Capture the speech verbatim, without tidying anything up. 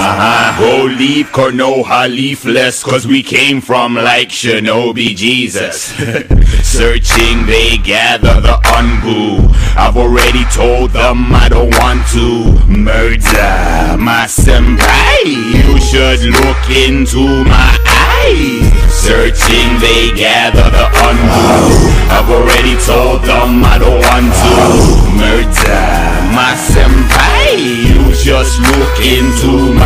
Uh-huh. Go leave Konoha leafless, cause we came from like Shinobi Jesus. Searching, they gather the unboo. I've already told them I don't want to murder my senpai. You should look into my eyes. Searching, they gather the unboo. I've already told them I don't want to murder my senpai. You just look into my